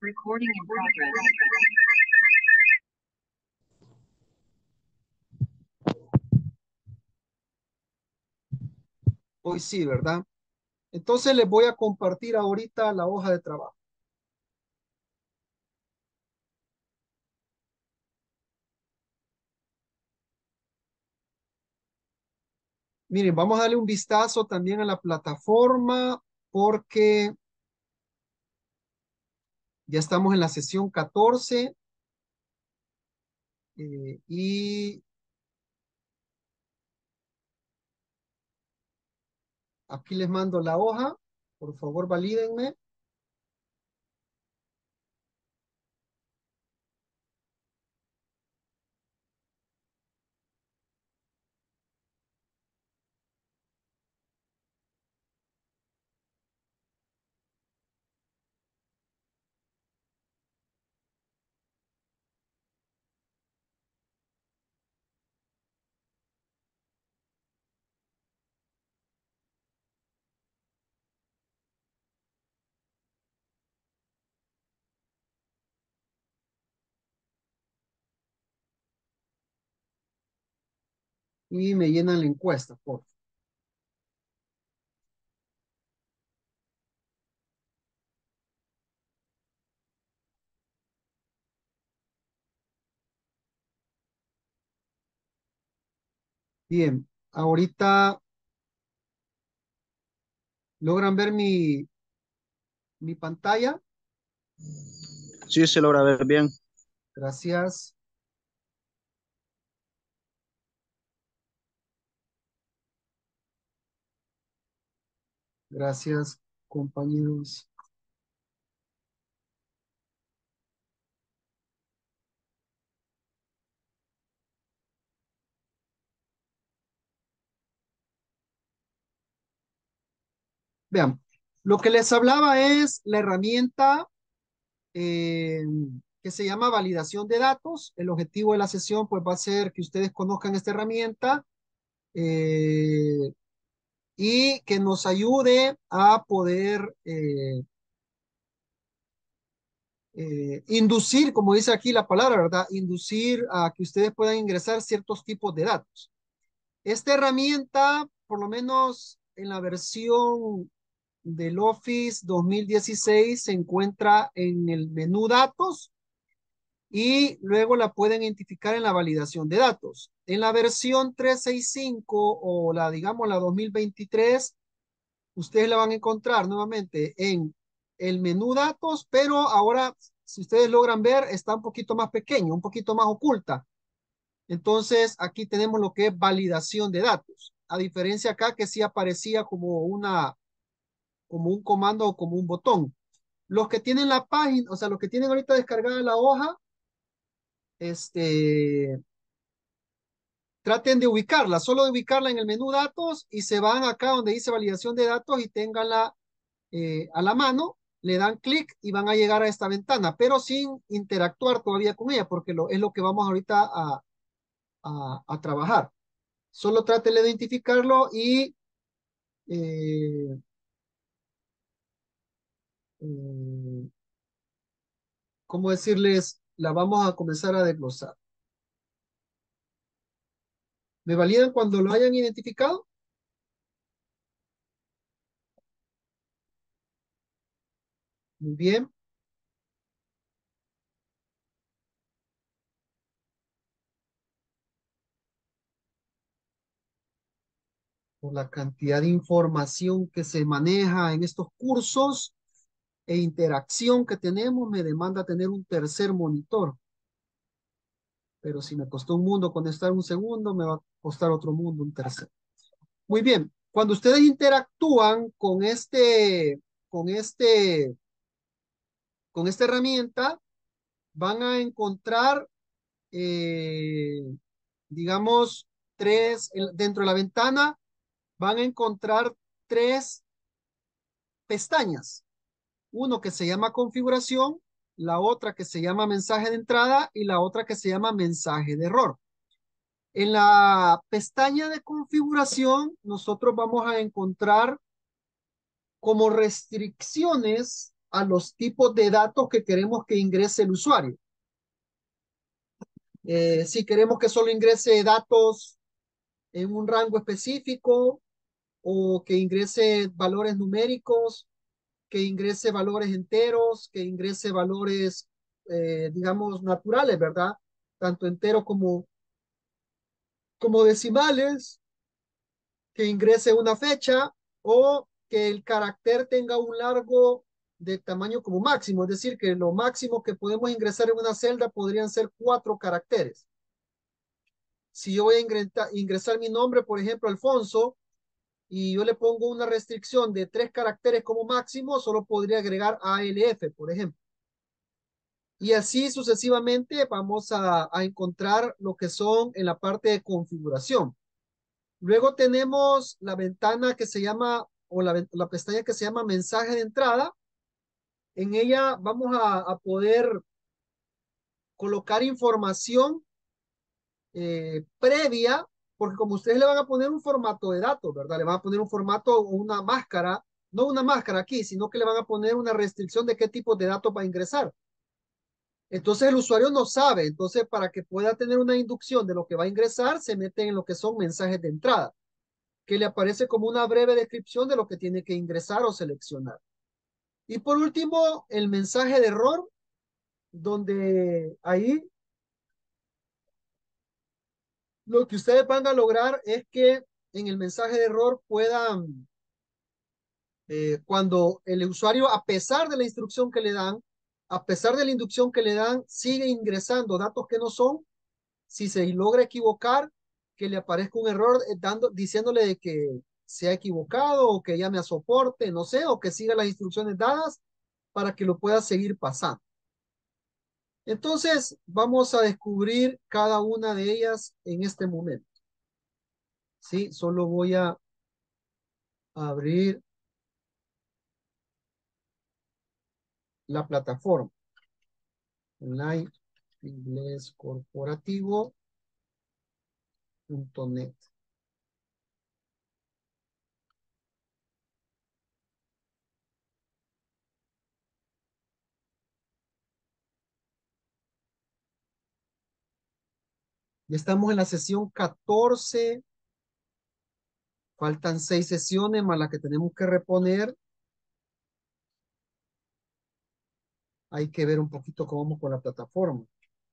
Recording in progress. Hoy sí, ¿verdad? Entonces les voy a compartir ahorita la hoja de trabajo. Miren, vamos a darle un vistazo también a la plataforma porque ya estamos en la sesión 14 y aquí les mando la hoja. Por favor, valídenme. Y me llenan la encuesta, por favor. Bien, ahorita logran ver mi pantalla. Sí, se logra ver bien. Gracias. Gracias, compañeros. Vean, lo que les hablaba es la herramienta eh, que se llama validación de datos. El objetivo de la sesión pues va a ser que ustedes conozcan esta herramienta eh, y que nos ayude a poder inducir, como dice aquí la palabra, ¿verdad? Inducir a que ustedes puedan ingresar ciertos tipos de datos. Esta herramienta, por lo menos en la versión del Office 2016, se encuentra en el menú datos y luego la pueden identificar en la validación de datos. En la versión 365 o la, digamos, la 2023, ustedes la van a encontrar nuevamente en el menú datos, pero ahora, si ustedes logran ver, está un poquito más pequeño, un poquito más oculta. Entonces, aquí tenemos lo que es validación de datos. A diferencia acá que sí aparecía como un comando o como un botón. Los que tienen la página, o sea, los que tienen ahorita descargada la hoja, este, traten de ubicarla, solo de ubicarla en el menú datos y se van acá donde dice validación de datos y ténganla a la mano, le dan clic y van a llegar a esta ventana, pero sin interactuar todavía con ella, porque es lo que vamos ahorita a trabajar. Solo traten de identificarlo y, eh, eh, ¿cómo decirles? La vamos a comenzar a desglosar. ¿Me validan cuando lo hayan identificado? Muy bien. Por la cantidad de información que se maneja en estos cursos e interacción que tenemos, me demanda tener un tercer monitor. Pero si me costó un mundo conectar un segundo, me va a costar otro mundo un tercero. Muy bien. Cuando ustedes interactúan con este, con esta herramienta, van a encontrar, eh, digamos, dentro de la ventana, van a encontrar tres pestañas. Uno que se llama configuración, la otra que se llama mensaje de entrada y la otra que se llama mensaje de error. En la pestaña de configuración, nosotros vamos a encontrar como restricciones a los tipos de datos que queremos que ingrese el usuario. Si queremos que solo ingrese datos en un rango específico o que ingrese valores numéricos, que ingrese valores enteros, que ingrese valores, digamos, naturales, ¿verdad? Tanto enteros como decimales, que ingrese una fecha o que el carácter tenga un largo de tamaño como máximo, es decir, que lo máximo que podemos ingresar en una celda podrían ser 4 caracteres. Si yo voy a ingresar mi nombre, por ejemplo, Alfonso, y yo le pongo una restricción de 3 caracteres como máximo, solo podría agregar ALF, por ejemplo. Y así sucesivamente vamos a encontrar lo que son en la parte de configuración. Luego tenemos la ventana que se llama, o la pestaña que se llama mensaje de entrada. En ella vamos a poder colocar información previa, porque como ustedes le van a poner un formato de datos, ¿verdad? Le van a poner un formato o una máscara, no una máscara aquí, sino que le van a poner una restricción de qué tipo de datos va a ingresar. Entonces el usuario no sabe, entonces para que pueda tener una inducción de lo que va a ingresar, se mete en lo que son mensajes de entrada, que le aparece como una breve descripción de lo que tiene que ingresar o seleccionar. Y por último, el mensaje de error, donde ahí lo que ustedes van a lograr es que en el mensaje de error puedan, cuando el usuario, a pesar de la instrucción que le dan, a pesar de la inducción que le dan, sigue ingresando datos que no son, si se logra equivocar, que le aparezca un error diciéndole de que se ha equivocado o que llame a soporte, no sé, o que siga las instrucciones dadas para que lo pueda seguir pasando. Entonces, vamos a descubrir cada una de ellas en este momento. Sí, solo voy a abrir la plataforma online inglescorporativo.net. Ya estamos en la sesión 14. Faltan 6 sesiones más las que tenemos que reponer. Hay que ver un poquito cómo vamos con la plataforma.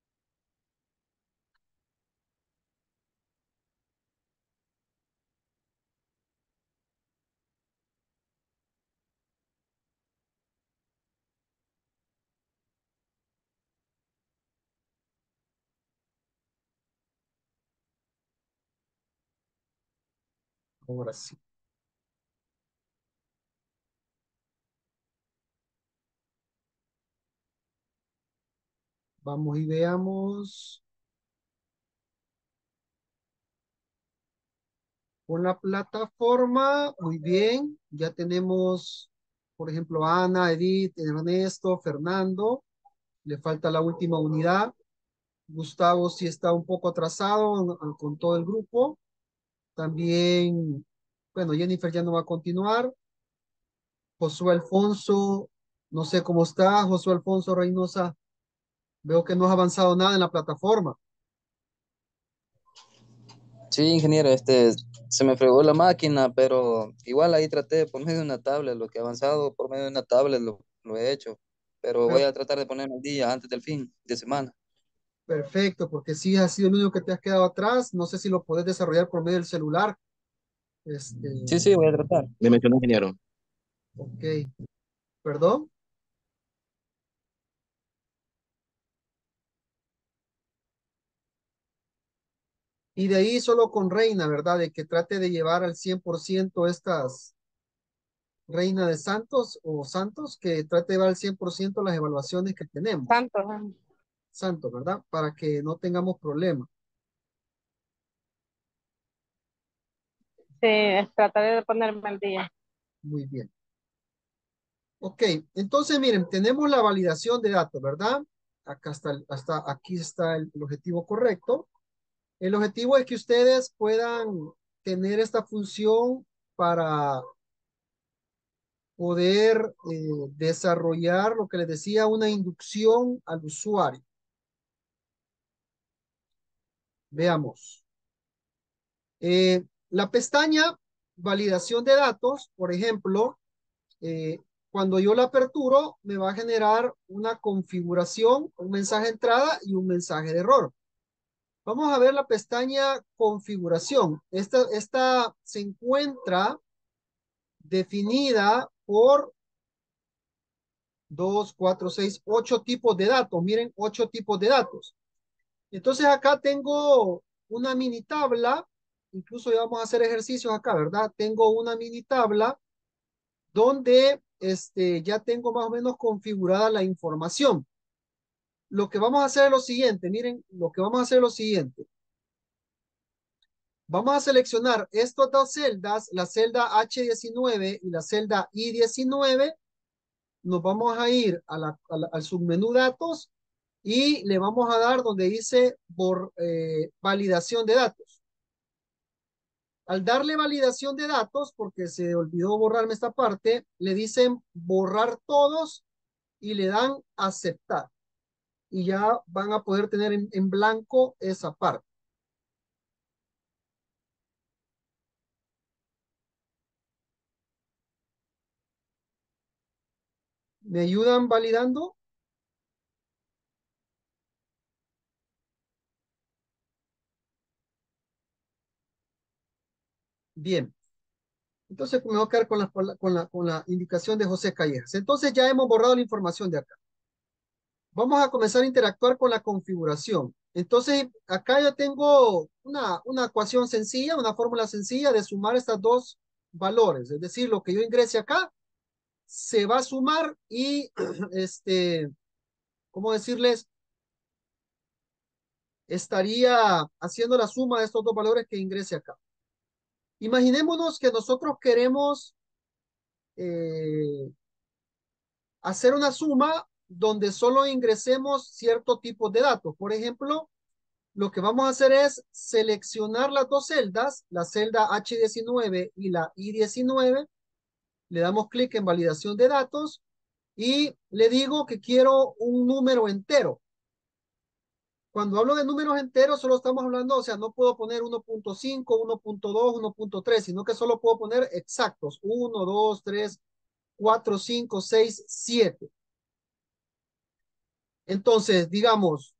Ahora sí. Vamos y veamos con la plataforma. Muy bien. Ya tenemos, por ejemplo, Ana, Edith, Ernesto, Fernando. Le falta la última unidad. Gustavo sí está un poco atrasado con todo el grupo. También, bueno, Jennifer ya no va a continuar. Josué Alfonso, no sé cómo está. Josué Alfonso Reynosa, veo que no has avanzado nada en la plataforma. Sí, ingeniero, se me fregó la máquina, pero igual ahí traté por medio de una tablet, lo que he avanzado por medio de una tablet lo he hecho, pero voy Pero a tratar de ponerme el día antes del fin de semana. perfecto, porque si has sido el único que te has quedado atrás, no sé si lo puedes desarrollar por medio del celular. Este, Sí, sí, voy a tratar. Le mencionó ingeniero. ok, perdón. Y de ahí solo con Reina, ¿verdad? De que trate de llevar al 100% estas Reina de Santos o Santos, que trate de llevar al 100% las evaluaciones que tenemos. Santos. Santos, ¿verdad? Para que no tengamos problemas. Sí, trataré de ponerme al día. Muy bien. Ok, entonces miren, tenemos la validación de datos, ¿verdad? Acá está, hasta aquí está el objetivo correcto. El objetivo es que ustedes puedan tener esta función para poder desarrollar lo que les decía, una inducción al usuario. Veamos. La pestaña validación de datos, por ejemplo, cuando yo la aperturo, me va a generar una configuración, un mensaje de entrada y un mensaje de error. Vamos a ver la pestaña configuración. Esta se encuentra definida por 2, 4, 6, 8 tipos de datos. Miren, 8 tipos de datos. Entonces acá tengo una mini tabla. Incluso ya vamos a hacer ejercicios acá, ¿verdad? Tengo una mini tabla donde ya tengo más o menos configurada la información. Lo que vamos a hacer es lo siguiente. Miren, lo que vamos a hacer es lo siguiente. Vamos a seleccionar estas dos celdas, la celda H19 y la celda I19. Nos vamos a ir al submenú datos y le vamos a dar donde dice validación de datos. Al darle validación de datos, porque se olvidó borrarme esta parte, le dicen borrar todos y le dan aceptar. Y ya van a poder tener en blanco esa parte. ¿Me ayudan validando? Bien. Entonces me voy a quedar con la indicación de José Callejas. Entonces ya hemos borrado la información de acá. Vamos a comenzar a interactuar con la configuración. Entonces acá yo tengo una ecuación sencilla, una fórmula sencilla de sumar estos dos valores. Es decir, lo que yo ingrese acá se va a sumar y, ¿cómo decirles? Estaría haciendo la suma de estos dos valores que ingrese acá. Imaginémonos que nosotros queremos hacer una suma donde solo ingresemos cierto tipo de datos. Por ejemplo, lo que vamos a hacer es seleccionar las dos celdas, la celda H19 y la I19. Le damos clic en validación de datos y le digo que quiero un número entero. Cuando hablo de números enteros, solo estamos hablando, o sea, no puedo poner 1.5, 1.2, 1.3, sino que solo puedo poner exactos. 1, 2, 3, 4, 5, 6, 7. Entonces, digamos,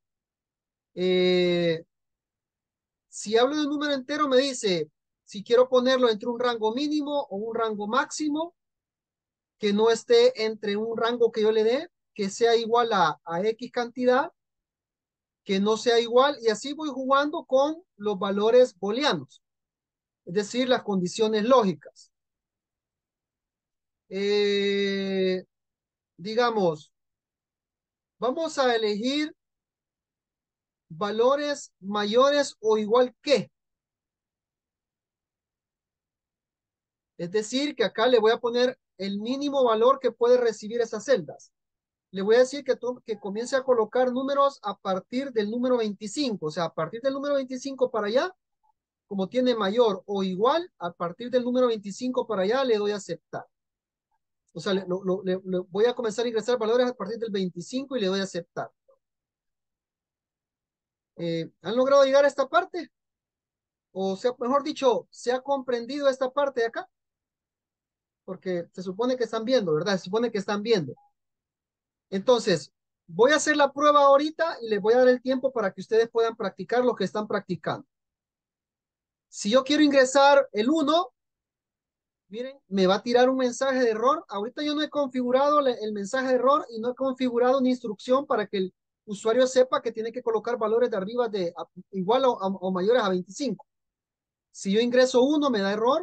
si hablo de un número entero, me dice si quiero ponerlo entre un rango mínimo o un rango máximo, que no esté entre un rango que yo le dé, que sea igual a X cantidad, que no sea igual, y así voy jugando con los valores booleanos, es decir, las condiciones lógicas. Eh, digamos, vamos a elegir valores mayores o igual que. Es decir, que acá le voy a poner el mínimo valor que puede recibir esas celdas. Le voy a decir que comience a colocar números a partir del número 25. O sea, a partir del número 25 para allá, como tiene mayor o igual, a partir del número 25 para allá le doy a aceptar. O sea, le voy a comenzar a ingresar valores a partir del 25 y le doy a aceptar. ¿Han logrado llegar a esta parte? O sea, mejor dicho, ¿se ha comprendido esta parte de acá? Porque se supone que están viendo, ¿verdad? Se supone que están viendo. Entonces, voy a hacer la prueba ahorita y les voy a dar el tiempo para que ustedes puedan practicar lo que están practicando. Si yo quiero ingresar el 1, miren, me va a tirar un mensaje de error. Ahorita yo no he configurado el mensaje de error y no he configurado una instrucción para que el usuario sepa que tiene que colocar valores de arriba de igual o mayores a 25. Si yo ingreso 1, me da error,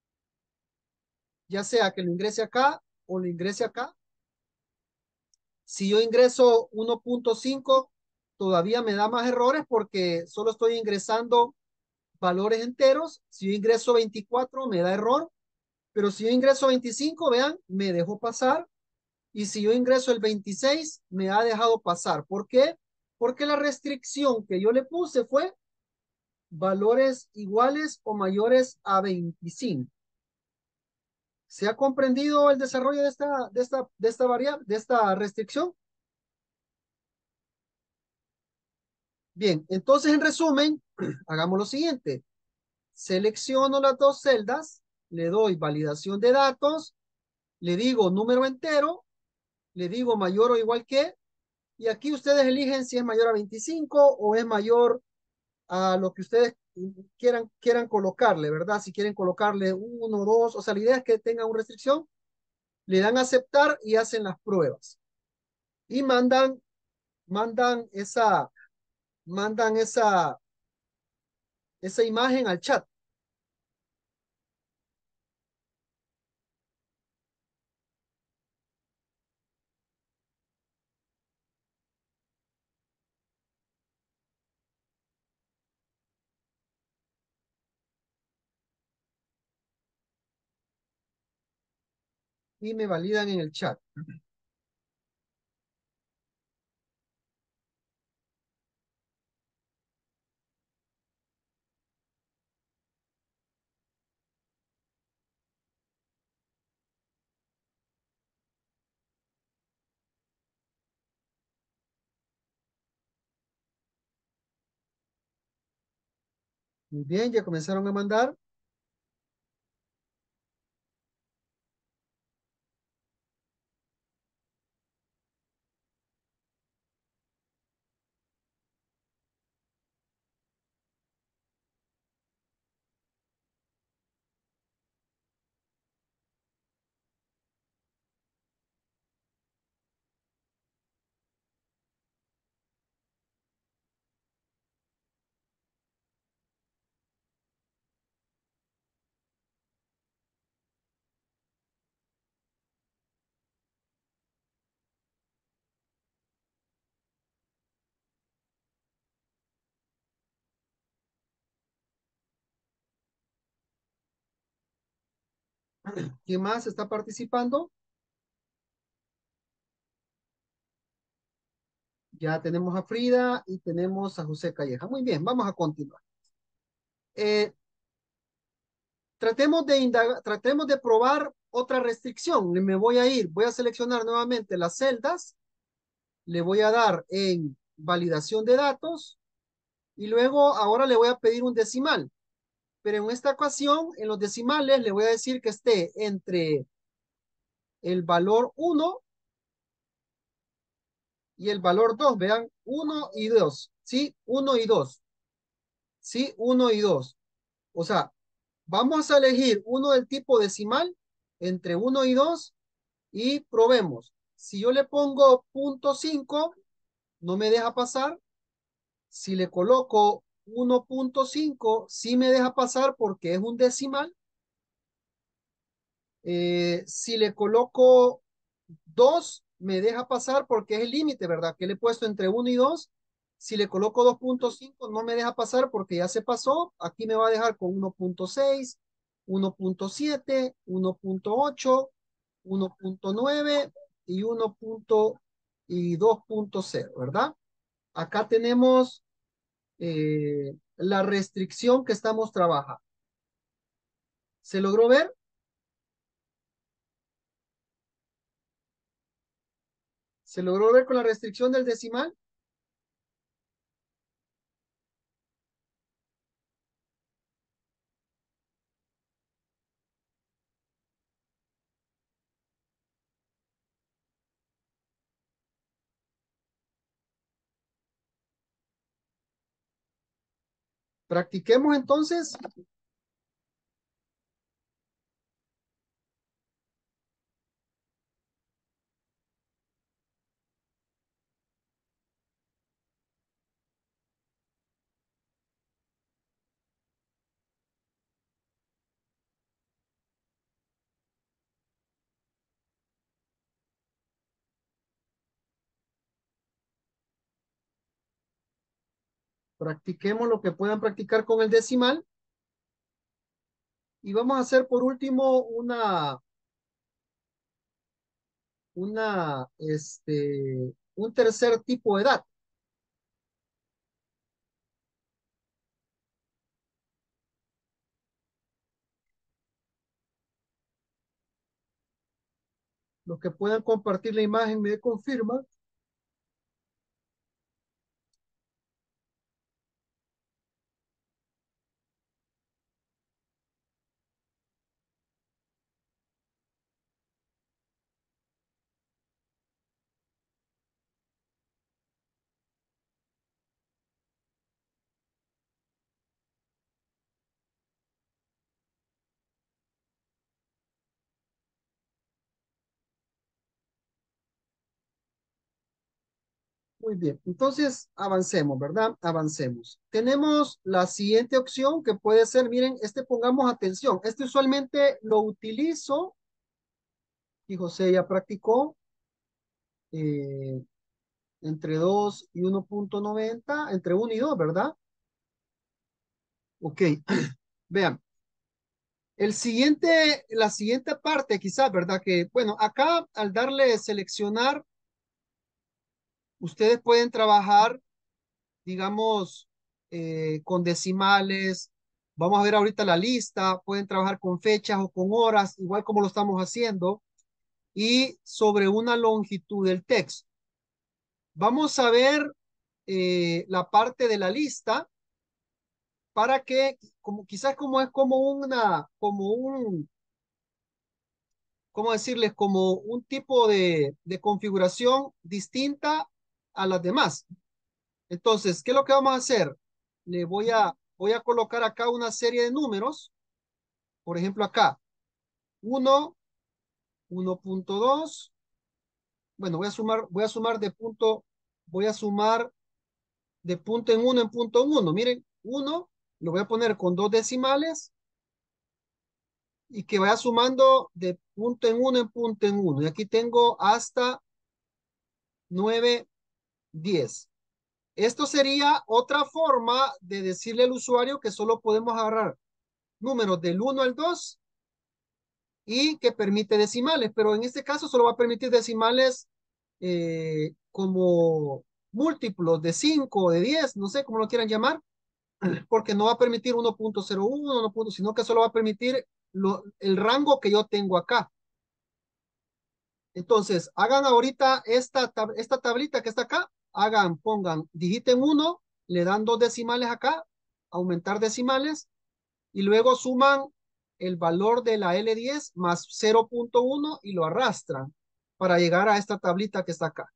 ya sea que lo ingrese acá o lo ingrese acá. Si yo ingreso 1.5, todavía me da más errores porque solo estoy ingresando valores enteros. Si yo ingreso 24, me da error. Pero si yo ingreso 25, vean, me dejó pasar. Y si yo ingreso el 26, me ha dejado pasar. ¿Por qué? Porque la restricción que yo le puse fue valores iguales o mayores a 25. ¿Se ha comprendido el desarrollo de esta variable, de esta restricción? Bien, entonces en resumen, hagamos lo siguiente. Selecciono las dos celdas, le doy validación de datos, le digo número entero, le digo mayor o igual que, y aquí ustedes eligen si es mayor a 25 o es mayor a lo que ustedes quieran colocarle, ¿verdad? Si quieren colocarle uno, dos, o sea, la idea es que tengan una restricción, le dan a aceptar y hacen las pruebas. Y mandan esa, mandan esa imagen al chat. Y me validan en el chat. Muy bien, ya comenzaron a mandar. ¿Quién más está participando? Ya tenemos a Frida y tenemos a José Calleja. Muy bien, vamos a continuar. Eh, tratemos de probar otra restricción. Me voy a ir, voy a seleccionar nuevamente las celdas, le voy a dar en validación de datos y luego ahora le voy a pedir un decimal. Pero en esta ocasión, en los decimales, le voy a decir que esté entre el valor 1 y el valor 2. Vean, 1 y 2. ¿Sí? 1 y 2. ¿Sí? 1 y 2. O sea, vamos a elegir uno del tipo decimal entre 1 y 2 y probemos. Si yo le pongo punto 5, no me deja pasar. Si le coloco 1.5, sí me deja pasar porque es un decimal. Si le coloco 2 me deja pasar porque es el límite, ¿verdad? Que le he puesto entre 1 y 2. Si le coloco 2.5 no me deja pasar porque ya se pasó. Aquí me va a dejar con 1.6, 1.7, 1.8, 1.9 y 1. Y 2.0, ¿verdad? Acá tenemos la restricción que estamos trabajando. ¿Se logró ver? ¿Se logró ver con la restricción del decimal? Practiquemos entonces. Practiquemos lo que puedan practicar con el decimal. Y vamos a hacer por último un tercer tipo de dato. Los que puedan compartir la imagen me confirman. Muy bien, entonces avancemos, ¿verdad? Avancemos. Tenemos la siguiente opción que puede ser, miren, pongamos atención, usualmente lo utilizo y José ya practicó eh, entre 2 y 1.90, entre 1 y 2, ¿verdad? Ok, vean, la siguiente parte quizás, ¿verdad? Que, bueno, acá al darle seleccionar, ustedes pueden trabajar digamos, con decimales. Vamos a ver ahorita la lista. Pueden trabajar con fechas o con horas, igual como lo estamos haciendo. Y sobre una longitud del texto. Vamos a ver la parte de la lista para que, como quizás como es ¿cómo decirles? Como un tipo de configuración distinta a las demás. Entonces, ¿qué es lo que vamos a hacer? Voy a colocar acá una serie de números. Por ejemplo, acá, 1, 1.2. Bueno, voy a sumar de punto en punto en uno. Miren, 1 lo voy a poner con dos decimales y que vaya sumando de punto en punto en uno. Y aquí tengo hasta 9, 10. Esto sería otra forma de decirle al usuario que solo podemos agarrar números del 1 al 2 y que permite decimales, pero en este caso solo va a permitir decimales como múltiplos de 5 o de 10, no sé cómo lo quieran llamar, porque no va a permitir 1.01, 1, sino que solo va a permitir el rango que yo tengo acá. Entonces, hagan ahorita esta tablita que está acá, pongan, digiten 1, le dan dos decimales acá, aumentar decimales, y luego suman el valor de la L10 más 0.1 y lo arrastran para llegar a esta tablita que está acá.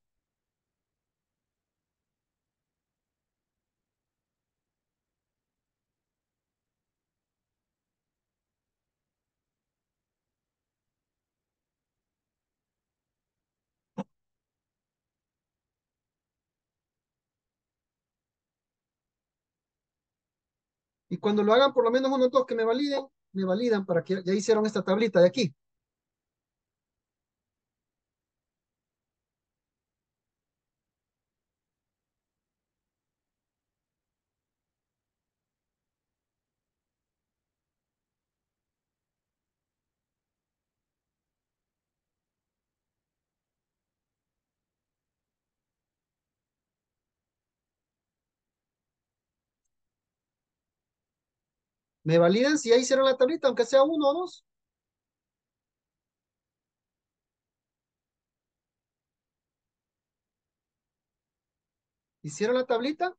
Y cuando lo hagan, por lo menos unos dos que me validan para que ya hicieron esta tablita de aquí. Me validan si ya hicieron la tablita, aunque sea uno o dos. ¿Hicieron la tablita?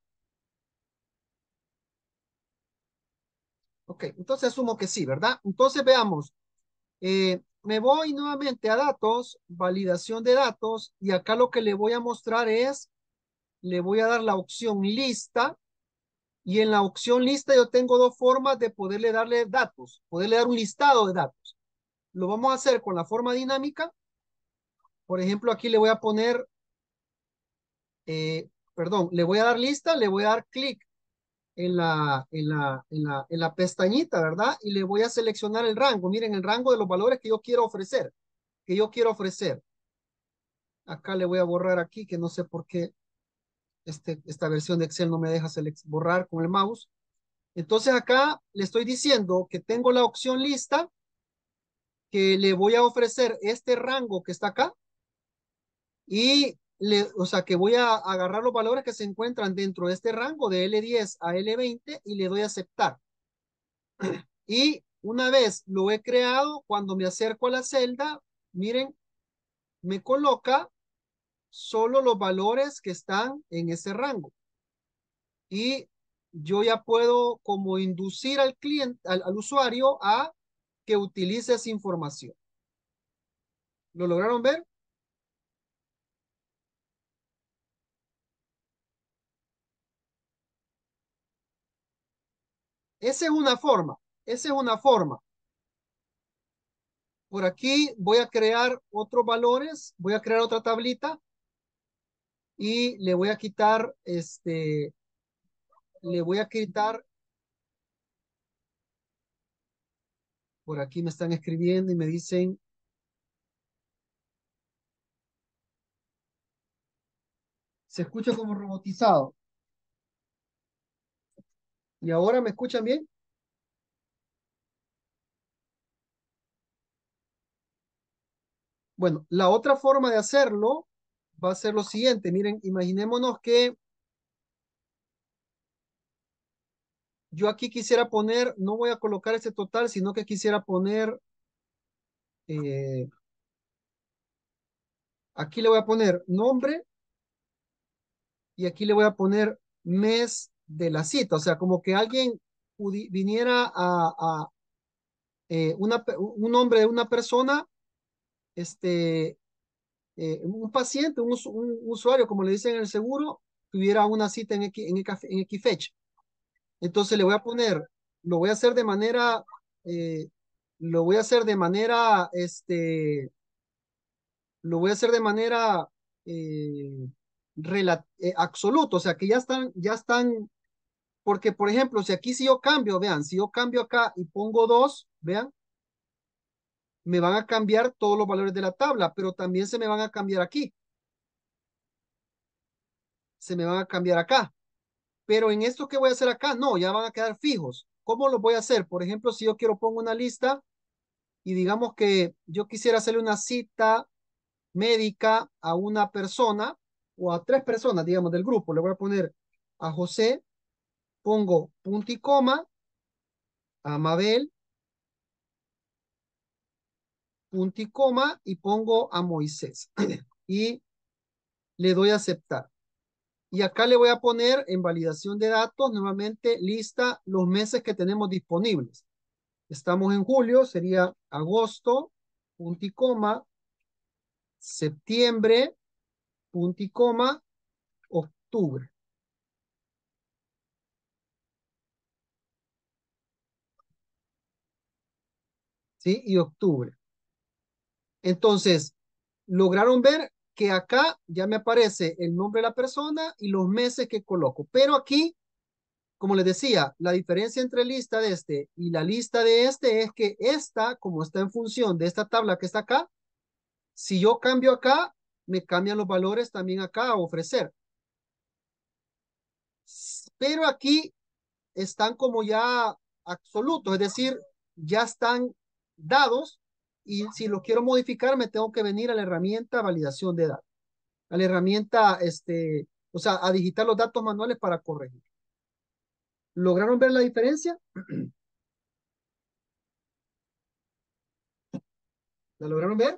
Ok, entonces asumo que sí, ¿verdad? Entonces veamos. Me voy nuevamente a datos, validación de datos, y acá lo que le voy a mostrar es, le voy a dar la opción lista, y en la opción lista yo tengo dos formas de poderle darle datos, poderle dar un listado de datos. Lo vamos a hacer con la forma dinámica. Por ejemplo, aquí le voy a poner, perdón, le voy a dar lista, le voy a dar clic en la pestañita, ¿verdad? Y le voy a seleccionar el rango. Miren, el rango de los valores que yo quiero ofrecer, que yo quiero ofrecer. Acá le voy a borrar aquí, que no sé por qué esta versión de Excel no me deja borrar con el mouse. Entonces acá le estoy diciendo que tengo la opción lista, que le voy a ofrecer este rango que está acá y o sea que voy a agarrar los valores que se encuentran dentro de este rango de L10 a L20 y le doy a aceptar. Y una vez lo he creado, cuando me acerco a la celda, miren, me coloca solo los valores que están en ese rango. Y yo ya puedo como inducir al cliente, al usuario a que utilice esa información. ¿Lo lograron ver? Esa es una forma. Esa es una forma. Por aquí voy a crear otros valores. Voy a crear otra tablita y le voy a quitar le voy a quitar, por aquí me están escribiendo y me dicen, se escucha como robotizado. ¿Y ahora me escuchan bien? Bueno, la otra forma de hacerlo va a ser lo siguiente. Miren, imaginémonos que yo aquí quisiera poner, no voy a colocar ese total, sino que quisiera poner, eh, aquí le voy a poner nombre y aquí le voy a poner mes de la cita. O sea, como que alguien viniera un nombre de una persona, este, un paciente, un usuario, como le dicen en el seguro, tuviera una cita en X fecha. Entonces le voy a poner, lo voy a hacer de manera, eh, lo voy a hacer de manera, lo voy a hacer de manera eh, absoluta, o sea que ya están, porque por ejemplo, si aquí si yo cambio, vean, si yo cambio acá y pongo 2, vean, me van a cambiar todos los valores de la tabla, pero también se me van a cambiar aquí, se me van a cambiar acá. Pero en esto que voy a hacer acá, no, ya van a quedar fijos. ¿Cómo lo voy a hacer? Por ejemplo, si yo quiero pongo una lista y digamos que yo quisiera hacerle una cita médica a una persona o a 3 personas, digamos, del grupo. Le voy a poner a José, pongo punto y coma, a Mabel, punto y coma, y pongo a Moisés. Y le doy a aceptar. Y acá le voy a poner en validación de datos, nuevamente lista los meses que tenemos disponibles. Estamos en julio, sería agosto, punto y coma, septiembre, punto y coma, octubre. ¿Sí? Y octubre. Entonces, lograron ver que acá ya me aparece el nombre de la persona y los meses que coloco. Pero aquí, como les decía, la diferencia entre lista de este y la lista de este es que esta, como está en función de esta tabla que está acá, si yo cambio acá, me cambian los valores también acá a ofrecer. Pero aquí están como ya absolutos, es decir, ya están dados y si los quiero modificar me tengo que venir a la herramienta validación de datos, a la herramienta, o sea, a digitar los datos manuales para corregir. ¿Lograron ver la diferencia? ¿La lograron ver?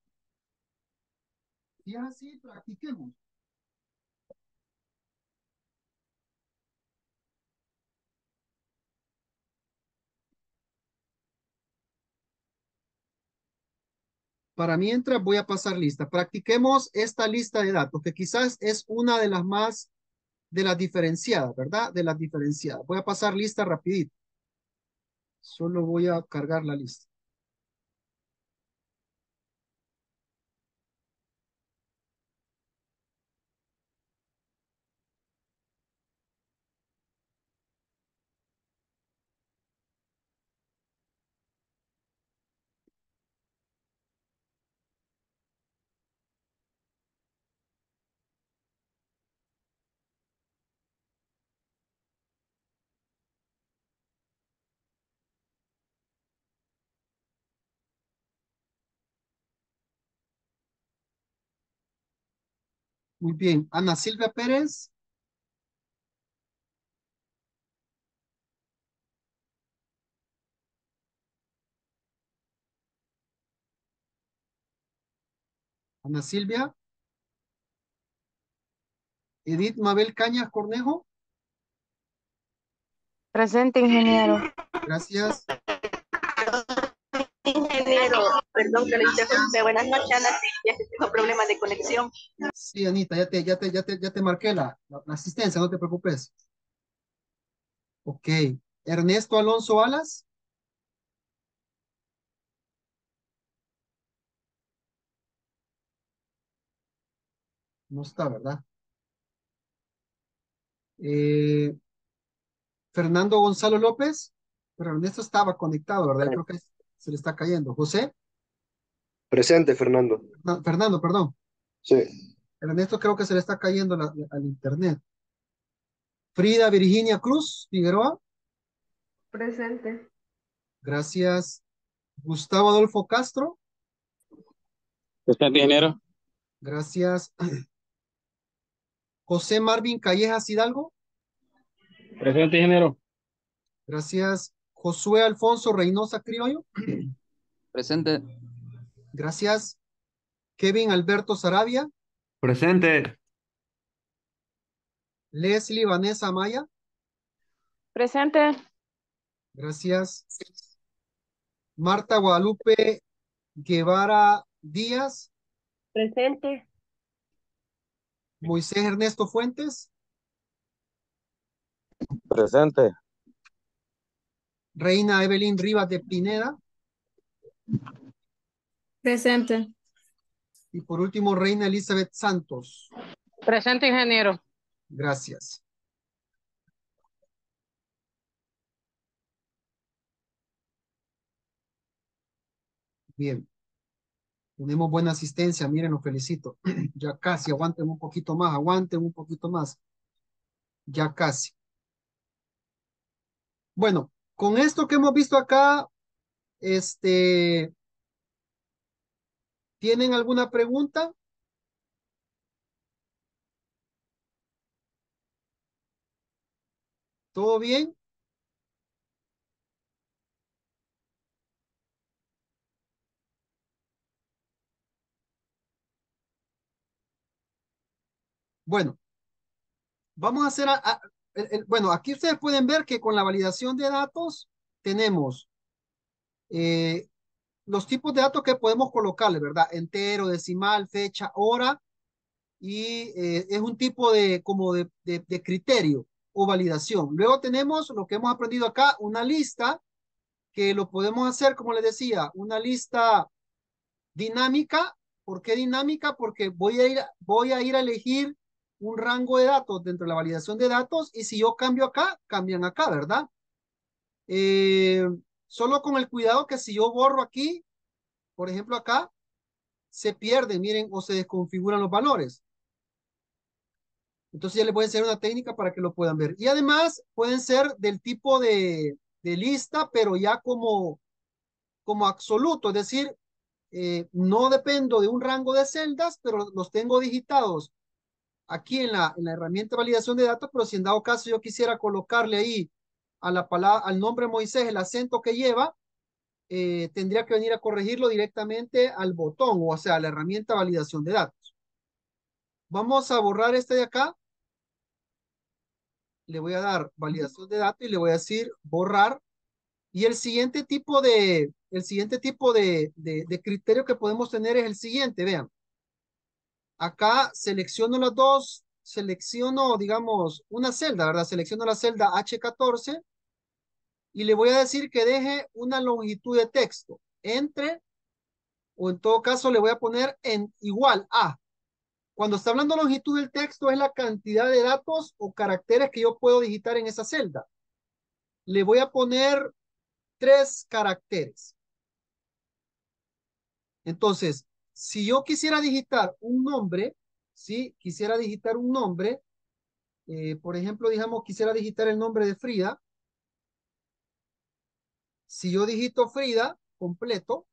Y así practiquemos. Para mientras voy a pasar lista. Practiquemos esta lista de datos, que quizás es una de las más, de las diferenciadas, ¿verdad? De las diferenciadas. Voy a pasar lista rapidito. Solo voy a cargar la lista. Muy bien. Ana Silvia Pérez. Ana Silvia. Edith Mabel Cañas Cornejo. Presente, ingeniero. Gracias. Ingeniero, perdón que le interrumpe. Buenas noches, Ana Silvia, que tengo problemas de conexión. Sí, Anita, ya te marqué la asistencia, no te preocupes. Ok. Ernesto Alonso Alas. No está, ¿verdad? Eh, Fernando Gonzalo López. Pero Ernesto estaba conectado, ¿verdad? Yo creo que se le está cayendo. José. Presente, Fernando. Fernando, perdón. Sí. Ernesto creo que se le está cayendo al internet. Frida Virginia Cruz Figueroa. Presente. Gracias. Gustavo Adolfo Castro. Presente, ingeniero. Gracias. José Marvin Callejas Hidalgo. Presente, ingeniero. Gracias. Josué Alfonso Reynosa Criollo. Presente. Gracias. Kevin Alberto Sarabia. Presente. Leslie Vanessa Maya. Presente. Gracias. Marta Guadalupe Guevara Díaz. Presente. Moisés Ernesto Fuentes. Presente. Reina Evelyn Rivas de Pineda. Presente. Y por último, Reina Elizabeth Santos. Presente, ingeniero. Gracias. Bien. Tenemos buena asistencia, miren, los felicito. Ya casi, aguanten un poquito más, aguanten un poquito más. Ya casi. Bueno, con esto que hemos visto acá, ¿tienen alguna pregunta? ¿Todo bien? Bueno, vamos a hacer, bueno, aquí ustedes pueden ver que con la validación de datos tenemos eh, los tipos de datos que podemos colocarle, ¿verdad? Entero, decimal, fecha, hora, y es un tipo de, como de criterio o validación. Luego tenemos lo que hemos aprendido acá, una lista, que lo podemos hacer, como les decía, una lista dinámica. ¿Por qué dinámica? Porque voy a ir a elegir un rango de datos dentro de la validación de datos, y si yo cambio acá, cambian acá, ¿verdad? Eh, Solo con el cuidado que si yo borro aquí, por ejemplo acá, se pierden, miren, o se desconfiguran los valores. Entonces ya les voy a enseñar una técnica para que lo puedan ver. Y además pueden ser del tipo de lista, pero ya como absoluto, es decir, no dependo de un rango de celdas, pero los tengo digitados aquí en la herramienta de validación de datos, pero si en dado caso yo quisiera colocarle ahí a la palabra, al nombre Moisés, el acento que lleva, tendría que venir a corregirlo directamente al botón, o sea, a la herramienta de validación de datos. Vamos a borrar este de acá. Le voy a dar validación de datos y le voy a decir borrar. Y el siguiente tipo de criterio que podemos tener es el siguiente, vean. Acá selecciono las dos, selecciono, digamos, una celda, ¿verdad? Selecciono la celda H14 y le voy a decir que deje una longitud de texto entre, o en todo caso le voy a poner en igual a. Cuando está hablando longitud del texto es la cantidad de datos o caracteres que yo puedo digitar en esa celda. Le voy a poner 3 caracteres. Entonces, si yo quisiera digitar un nombre, ¿sí? Quisiera digitar un nombre, por ejemplo, digamos, quisiera digitar el nombre de Frida. Si yo digito Frida completo,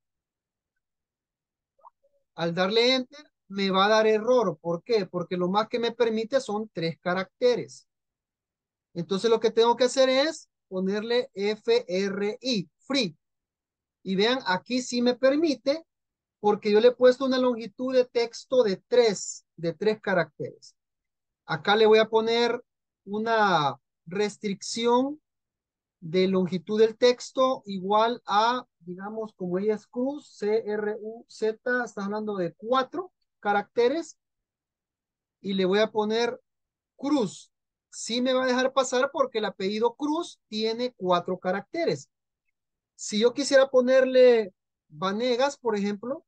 al darle enter, me va a dar error. ¿Por qué? Porque lo más que me permite son 3 caracteres. Entonces, lo que tengo que hacer es ponerle FRI, free. Y vean, aquí sí me permite porque yo le he puesto una longitud de texto de tres caracteres. Acá le voy a poner una restricción de longitud del texto igual a, digamos, como ella es cruz, C-R-U-Z, está hablando de 4 caracteres, y le voy a poner Cruz. Sí me va a dejar pasar porque el apellido Cruz tiene 4 caracteres. Si yo quisiera ponerle Vanegas, por ejemplo,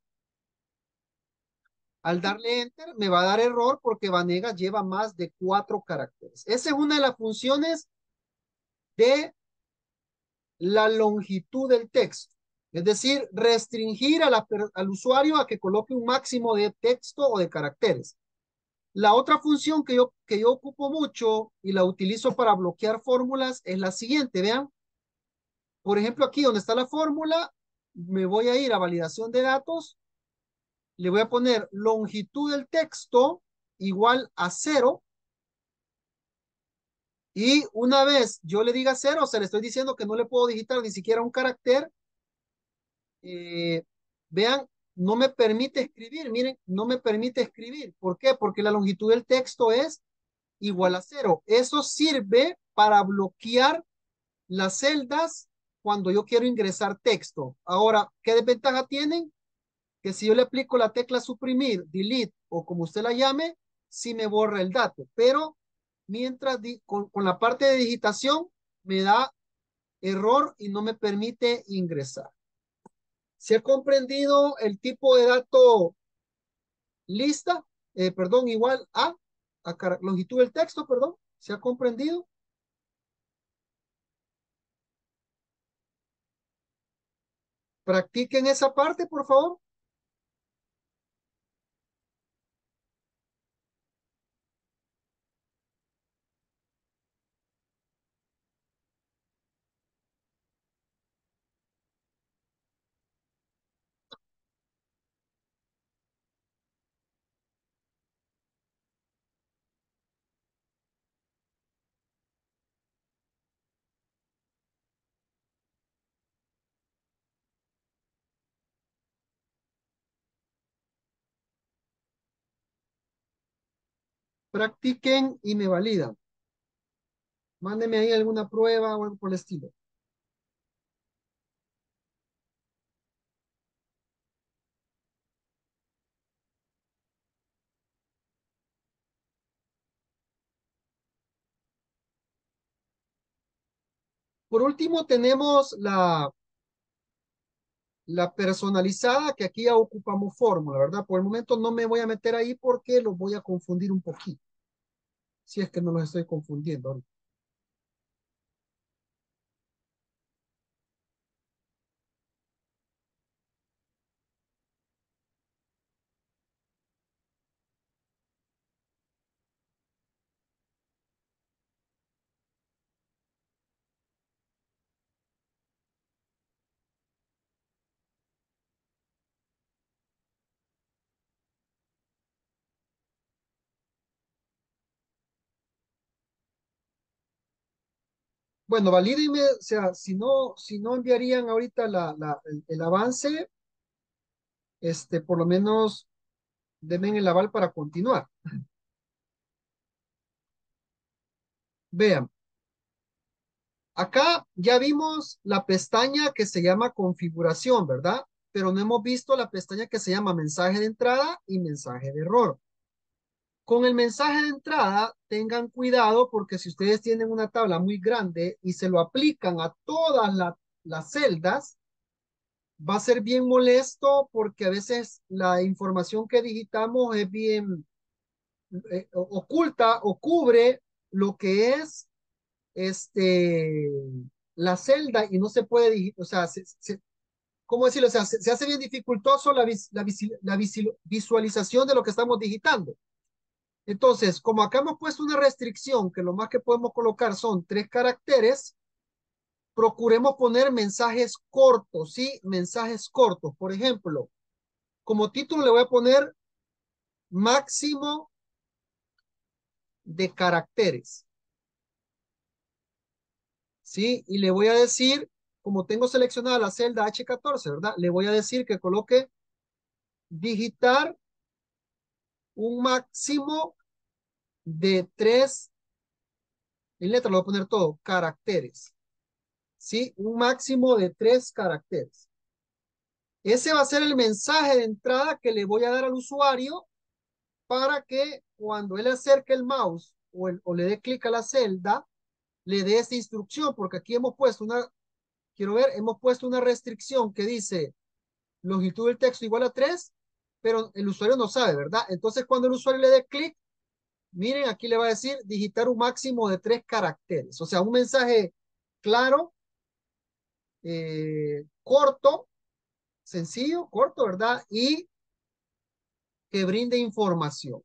al darle enter me va a dar error porque Vanegas lleva más de 4 caracteres. Esa es una de las funciones de la longitud del texto. Es decir, restringir al usuario a que coloque un máximo de texto o de caracteres. La otra función que yo ocupo mucho y la utilizo para bloquear fórmulas es la siguiente. Vean, por ejemplo, aquí donde está la fórmula, me voy a ir a validación de datos, le voy a poner longitud del texto igual a 0, y una vez yo le diga 0, o sea, le estoy diciendo que no le puedo digitar ni siquiera un carácter. Vean, no me permite escribir, miren, no me permite escribir. ¿Por qué? Porque la longitud del texto es igual a 0. Eso sirve para bloquear las celdas cuando yo quiero ingresar texto. Ahora, ¿qué desventaja tienen? Que si yo le aplico la tecla suprimir, delete o como usted la llame, sí me borra el dato. Pero mientras con la parte de digitación me da error y no me permite ingresar. ¿Se ha comprendido el tipo de dato lista? Perdón, igual a longitud del texto, perdón. ¿Se ha comprendido? Practiquen esa parte, por favor. Practiquen y me validan. Mándeme ahí alguna prueba o algo por el estilo. Por último, tenemos la personalizada, que aquí ya ocupamos fórmula, ¿verdad? Por el momento no me voy a meter ahí porque los voy a confundir un poquito. Si es que no los estoy confundiendo ahorita. Bueno, valídenme, o sea, si no enviarían ahorita el avance, por lo menos denme el aval para continuar. Vean, acá ya vimos la pestaña que se llama configuración, ¿verdad? Pero no hemos visto la pestaña que se llama mensaje de entrada y mensaje de error. Con el mensaje de entrada, tengan cuidado porque si ustedes tienen una tabla muy grande y se lo aplican a todas las celdas, va a ser bien molesto porque a veces la información que digitamos es bien oculta o cubre lo que es este, la celda y no se puede digitar, o sea, ¿cómo decirlo? O sea, se hace bien dificultoso la visualización de lo que estamos digitando. Entonces, como acá hemos puesto una restricción que lo más que podemos colocar son 3 caracteres, procuremos poner mensajes cortos, ¿sí? Mensajes cortos. Por ejemplo, como título le voy a poner máximo de caracteres, ¿sí? Y le voy a decir, como tengo seleccionada la celda H14, ¿verdad? Le voy a decir que coloque digitar un máximo de 3, en letra lo voy a poner todo, caracteres. ¿Sí? Un máximo de 3 caracteres. Ese va a ser el mensaje de entrada que le voy a dar al usuario para que cuando él acerque el mouse o le dé clic a la celda, le dé esta instrucción, porque aquí hemos puesto una, quiero ver, hemos puesto una restricción que dice longitud del texto igual a 3, pero el usuario no sabe, ¿verdad? Entonces cuando el usuario le dé clic, miren, aquí le va a decir digitar un máximo de 3 caracteres. O sea, un mensaje claro, corto, sencillo, corto, ¿verdad? Y que brinde información.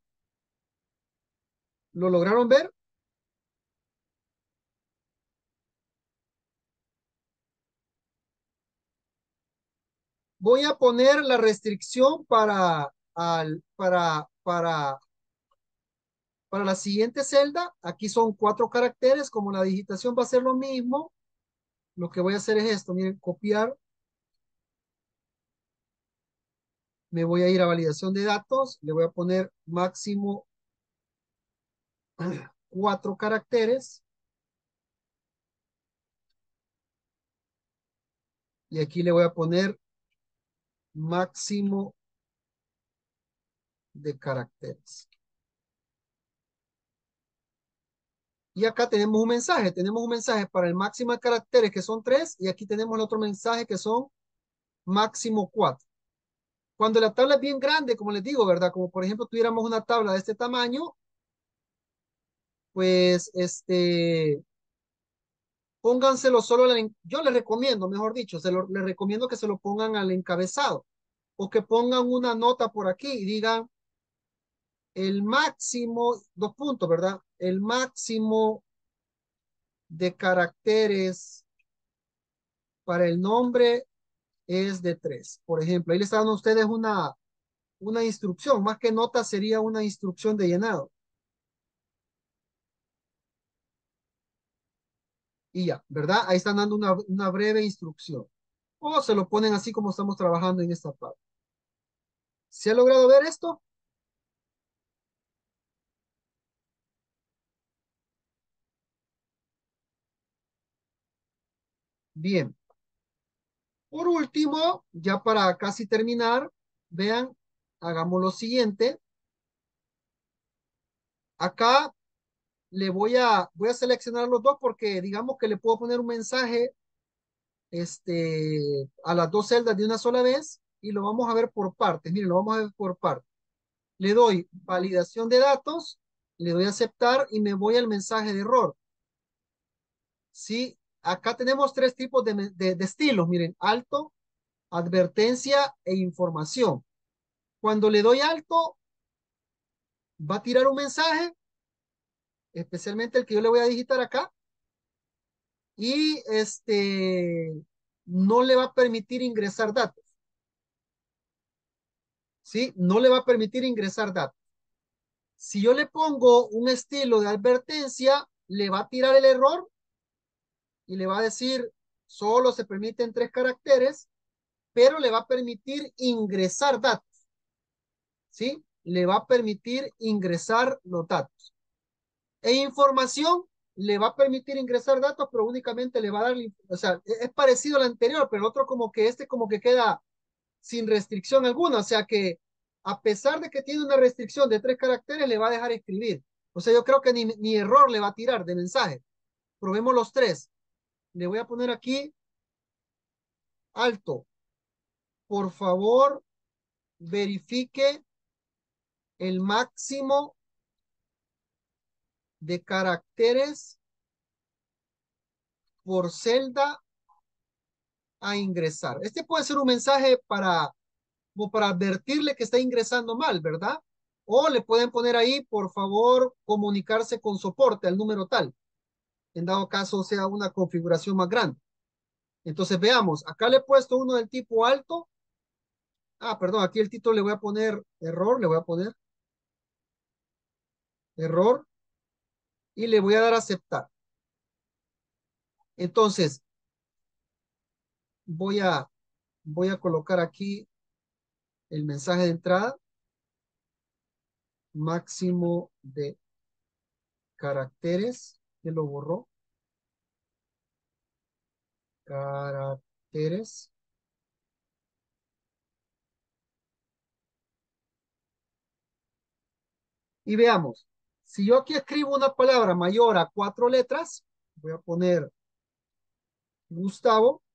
¿Lo lograron ver? Voy a poner la restricción para la siguiente celda. Aquí son 4 caracteres. Como la digitación va a ser lo mismo, lo que voy a hacer es esto. Miren, copiar. Me voy a ir a validación de datos. Le voy a poner máximo 4 caracteres. Y aquí le voy a poner máximo de caracteres. Y acá tenemos un mensaje. Tenemos un mensaje para el máximo de caracteres que son 3. Y aquí tenemos el otro mensaje que son máximo 4. Cuando la tabla es bien grande, como les digo, ¿verdad? Como por ejemplo tuviéramos una tabla de este tamaño, pues pónganselo solo, yo les recomiendo, mejor dicho, les recomiendo que se lo pongan al encabezado o que pongan una nota por aquí y digan el máximo, 2 puntos, ¿verdad? El máximo de caracteres para el nombre es de 3. Por ejemplo, ahí les están dando a ustedes una instrucción, más que nota sería una instrucción de llenado. Y ya, ¿verdad? Ahí están dando una breve instrucción. O se lo ponen así como estamos trabajando en esta parte. ¿Se ha logrado ver esto? Bien. Por último, ya para casi terminar, vean, hagamos lo siguiente. Acá voy a seleccionar los dos porque digamos que le puedo poner un mensaje a las 2 celdas de una sola vez y lo vamos a ver por partes. Miren, lo vamos a ver por partes. Le doy validación de datos, le doy a aceptar y me voy al mensaje de error. Sí, acá tenemos 3 tipos de estilos. Miren, alto, advertencia e información. Cuando le doy alto, va a tirar un mensaje, especialmente el que yo le voy a digitar acá, y no le va a permitir ingresar datos. ¿Sí? No le va a permitir ingresar datos. Si yo le pongo un estilo de advertencia, le va a tirar el error y le va a decir, solo se permiten 3 caracteres, pero le va a permitir ingresar datos. ¿Sí? Le va a permitir ingresar los datos. E información le va a permitir ingresar datos, pero únicamente le va a dar, o sea, es parecido al anterior, pero otro como que como que queda sin restricción alguna, o sea que a pesar de que tiene una restricción de 3 caracteres, le va a dejar escribir. O sea, yo creo que ni error le va a tirar de mensaje. Probemos los 3. Le voy a poner aquí alto. Por favor, verifique el máximo de caracteres por celda a ingresar. Este puede ser un mensaje como para advertirle que está ingresando mal, ¿verdad? O le pueden poner ahí, por favor, comunicarse con soporte al número tal. En dado caso sea una configuración más grande. Entonces veamos, acá le he puesto uno del tipo alto. Ah, perdón, aquí el título le voy a poner error, le voy a poner error y le voy a dar a aceptar. Entonces, voy a colocar aquí el mensaje de entrada, máximo de caracteres, que lo borró, caracteres, y veamos, si yo aquí escribo una palabra mayor a 4 letras, voy a poner Gustavo,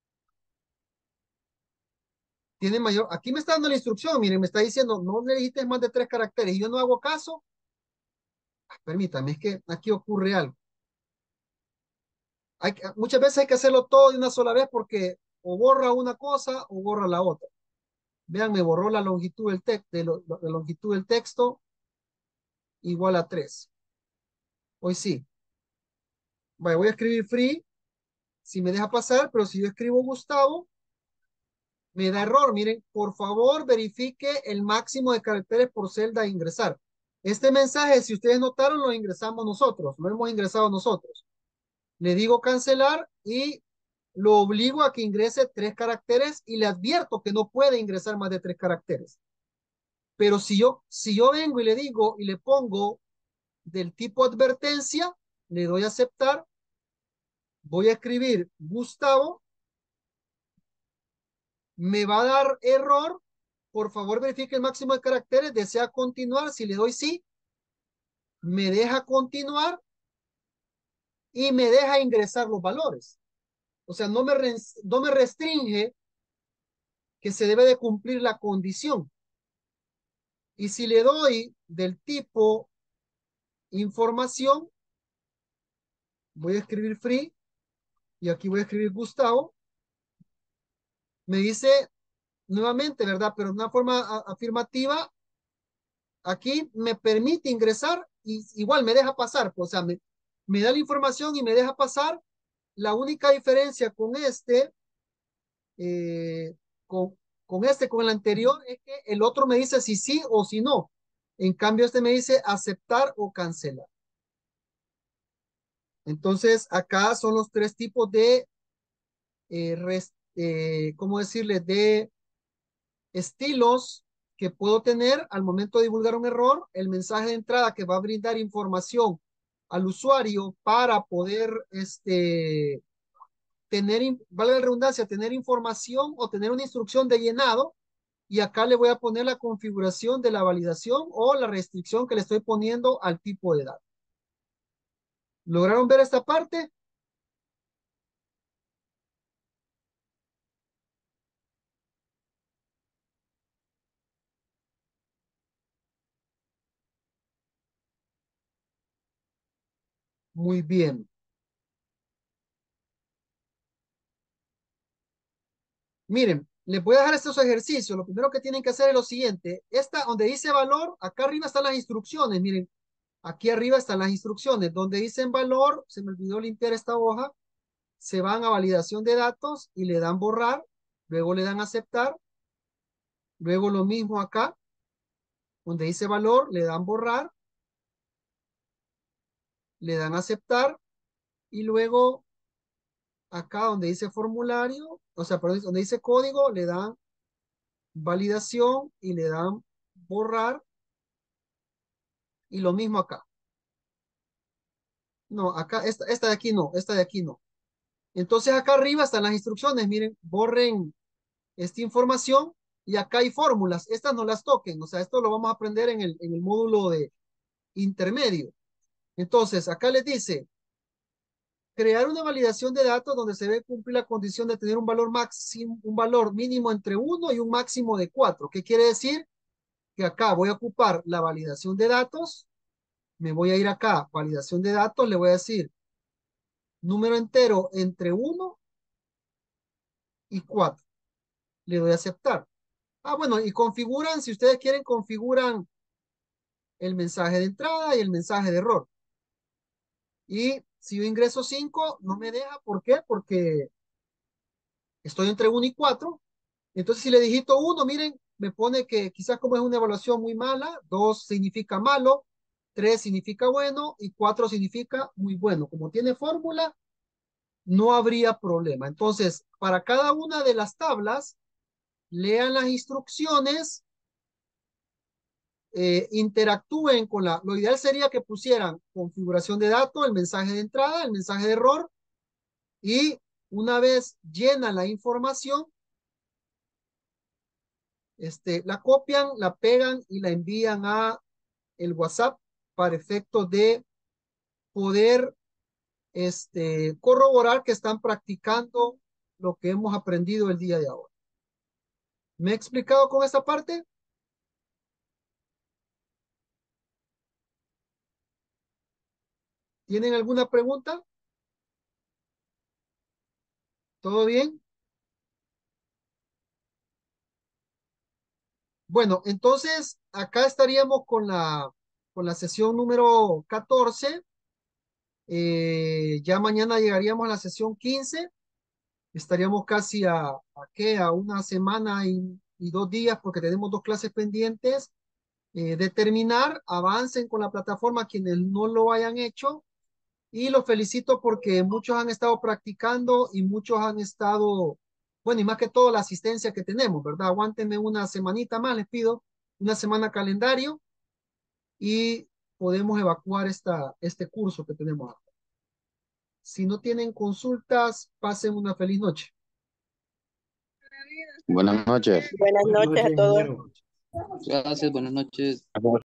tiene mayor, aquí me está dando la instrucción, miren, me está diciendo, no le dijiste más de 3 caracteres, y yo no hago caso, permítame, es que aquí ocurre algo. Muchas veces hay que hacerlo todo de una sola vez porque o borra una cosa o borra la otra. Vean, me borró la longitud del, la longitud del texto igual a 3. Hoy sí. Vale, voy a escribir free, si me deja pasar, pero si yo escribo Gustavo, me da error. Miren, por favor, verifique el máximo de caracteres por celda a ingresar. Este mensaje, si ustedes notaron, lo ingresamos nosotros, lo hemos ingresado nosotros. Le digo cancelar y lo obligo a que ingrese 3 caracteres y le advierto que no puede ingresar más de 3 caracteres. Pero si yo vengo y le digo y le pongo del tipo advertencia, le doy a aceptar, voy a escribir Gustavo, me va a dar error, por favor verifique el máximo de caracteres, desea continuar, si le doy sí, me deja continuar y me deja ingresar los valores. O sea, no me restringe que se debe de cumplir la condición. Y si le doy del tipo información, voy a escribir free y aquí voy a escribir Gustavo, me dice nuevamente, ¿verdad? Pero de una forma afirmativa, aquí me permite ingresar y igual me deja pasar, o sea, me da la información y me deja pasar. La única diferencia con este, eh, con, con el anterior, es que el otro me dice si sí o si no. En cambio, este me dice aceptar o cancelar. Entonces, acá son los 3 tipos de, ¿cómo decirle? De estilos que puedo tener al momento de divulgar un error, el mensaje de entrada que va a brindar información al usuario para poder tener, vale la redundancia, tener información o tener una instrucción de llenado. Y acá le voy a poner la configuración de la validación o la restricción que le estoy poniendo al tipo de datos. ¿Lograron ver esta parte? Muy bien. Miren, les voy a dejar estos ejercicios. Lo primero que tienen que hacer es lo siguiente. Esta, donde dice valor, acá arriba están las instrucciones. Miren, aquí arriba están las instrucciones. Donde dicen valor, se me olvidó limpiar esta hoja, se van a validación de datos y le dan borrar. Luego le dan aceptar. Luego lo mismo acá, donde dice valor, le dan borrar. Le dan aceptar. Y luego acá donde dice formulario, o sea, perdón, donde dice código, le dan validación y le dan borrar. Y lo mismo acá. No, acá, esta de aquí no, esta de aquí no. Entonces acá arriba están las instrucciones, miren, borren esta información y acá hay fórmulas, estas no las toquen, o sea, esto lo vamos a aprender en el módulo de intermedio. Entonces, acá les dice, crear una validación de datos donde se debe cumplir la condición de tener un valor máximo, un valor mínimo entre 1 y un máximo de 4. ¿Qué quiere decir? Que acá voy a ocupar la validación de datos, me voy a ir acá, validación de datos, le voy a decir número entero entre 1 y 4. Le doy a aceptar. Ah, bueno, y configuran, si ustedes quieren, configuran el mensaje de entrada y el mensaje de error. Y si yo ingreso 5, no me deja. ¿Por qué? Porque estoy entre 1 y 4. Entonces, si le digito 1, miren, me pone que quizás como es una evaluación muy mala, 2 significa malo, 3 significa bueno y 4 significa muy bueno. Como tiene fórmula, no habría problema. Entonces, para cada una de las tablas, lean las instrucciones, interactúen con lo ideal sería que pusieran configuración de datos, el mensaje de entrada, el mensaje de error, y una vez llena la información, la copian, la pegan y la envían a el WhatsApp para efectos de poder corroborar que están practicando lo que hemos aprendido el día de ahora. ¿Me he explicado con esta parte? ¿Tienen alguna pregunta? ¿Todo bien? Bueno, entonces acá estaríamos con la sesión número 14. Ya mañana llegaríamos a la sesión 15. Estaríamos casi a una semana y 2 días porque tenemos 2 clases pendientes de terminar. Avancen con la plataforma quienes no lo hayan hecho y los felicito porque muchos han estado practicando y muchos han estado, bueno, y más que todo la asistencia que tenemos, ¿verdad? Aguántenme una semanita más, les pido, una semana calendario y podemos evacuar este curso que tenemos acá. Si no tienen consultas, pasen una feliz noche. Buenas noches. Buenas noches a todos. Gracias, buenas noches.